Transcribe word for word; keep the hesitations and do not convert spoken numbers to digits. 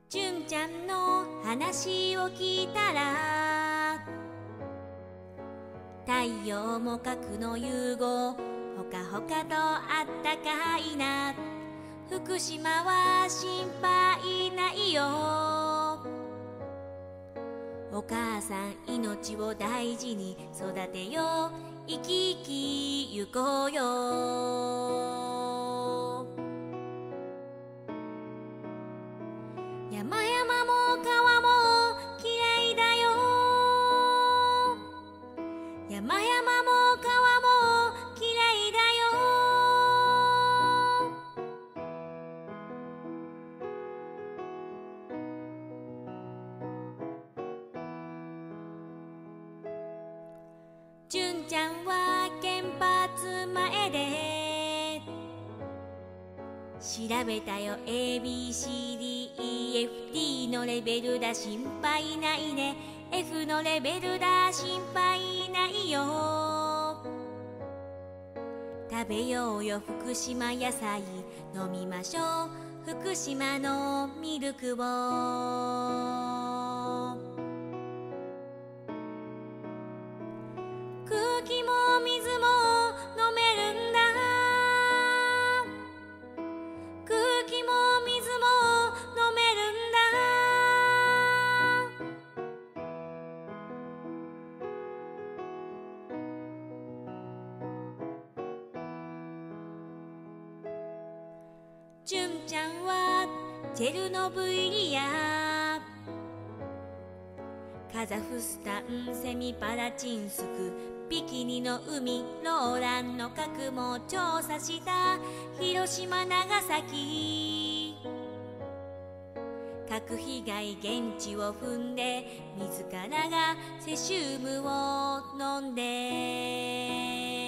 純ちゃんの話を聞いたら、太陽も核の融合、ほかほかとあったかいな。福島は心配ないよ。お母さん命を大事に育てよう。生き生きゆこうよ。山々も川もきれいだよ。山々も川もきれいだよ。純ちゃんは原発前で調べたよ。 エービーシーディーイーエフディー のレベルだ。心配ないね。 F のレベルだ。心配ないよ。食べようよ福島野菜。飲みましょう福島のミルクを。空気も水も飲めるんだ。空気も水も飲めるんだ。純ちゃんはチェルノブイリやカザフスタン、セミパラチンスク、ビキニの海、ローランの核も調査した。広島長崎核被害現地を踏んで、自らがセシウムを飲んで